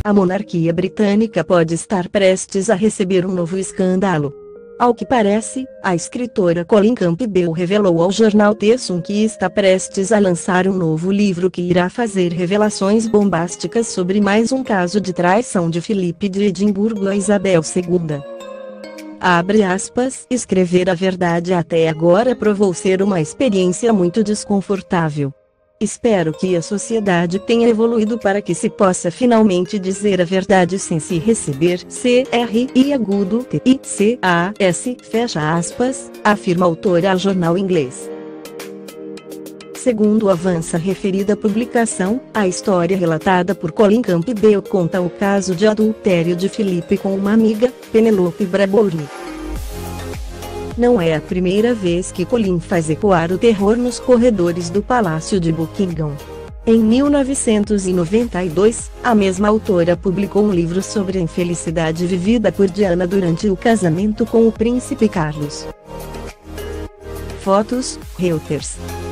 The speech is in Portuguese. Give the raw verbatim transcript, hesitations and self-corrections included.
A monarquia britânica pode estar prestes a receber um novo escândalo. Ao que parece, a escritora Colleen Campbell revelou ao jornal The Sun que está prestes a lançar um novo livro que irá fazer revelações bombásticas sobre mais um caso de traição de Filipe de Edimburgo a Isabel segunda. Abre aspas, escrever a verdade até agora provou ser uma experiência muito desconfortável. Espero que a sociedade tenha evoluído para que se possa finalmente dizer a verdade sem se receber C R I agudo T I C A S, fecha aspas, afirma a autora ao jornal inglês. Segundo avança a referida publicação, a história relatada por Colleen Campbell conta o caso de adultério de Filipe com uma amiga, Penelope Bradbury. Não é a primeira vez que Colleen faz ecoar o terror nos corredores do Palácio de Buckingham. Em mil novecentos e noventa e dois, a mesma autora publicou um livro sobre a infelicidade vivida por Diana durante o casamento com o príncipe Carlos. Fotos, Reuters.